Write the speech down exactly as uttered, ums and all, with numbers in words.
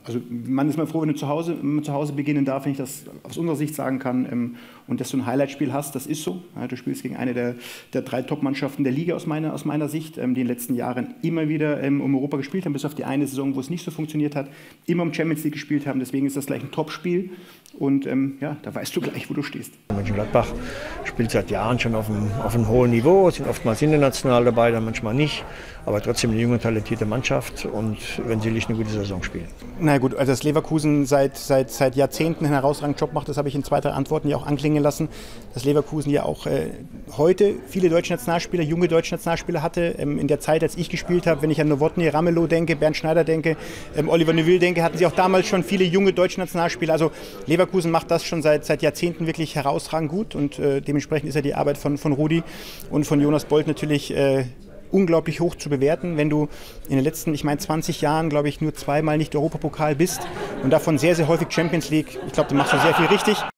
also man ist mal froh, wenn du zu Hause, wenn man zu Hause beginnen darf, wenn ich das aus unserer Sicht sagen kann. Ähm, und dass du ein Highlight-Spiel hast, das ist so. Ja, du spielst gegen eine der, der drei Top-Mannschaften der Liga aus meiner, aus meiner Sicht, ähm, die in den letzten Jahren immer wieder ähm, um Europa gespielt haben, bis auf die eine Saison, wo es nicht so funktioniert hat, immer um Champions League gespielt haben. Deswegen ist das gleich ein Top-Spiel. Und ähm, ja, da weißt du gleich, wo du stehst. Mönchengladbach spielt seit Jahren schon auf einem, auf einem hohen Niveau, sind oftmals international dabei, dann manchmal nicht. Aber trotzdem eine junge, talentierte Mannschaft und wenn sie nicht eine gute Saison spielen. Na gut, also dass Leverkusen seit, seit, seit Jahrzehnten einen herausragenden Job macht, das habe ich in zwei, drei Antworten ja auch anklingen lassen. Dass Leverkusen ja auch äh, heute viele deutsche Nationalspieler, junge deutsche Nationalspieler hatte. Ähm, in der Zeit, als ich gespielt habe, wenn ich an Nowotny, Ramelow denke, Bernd Schneider denke, ähm, Oliver Neuville denke, hatten sie auch damals schon viele junge deutsche Nationalspieler. Also Leverkusen macht das schon seit, seit Jahrzehnten wirklich herausragend gut und äh, dementsprechend ist ja die Arbeit von, von Rudi und von Jonas Bolt natürlich äh, unglaublich hoch zu bewerten, wenn du in den letzten, ich meine, zwanzig Jahren, glaube ich, nur zweimal nicht Europapokal bist und davon sehr, sehr häufig Champions League. Ich glaube, du machst da sehr viel richtig.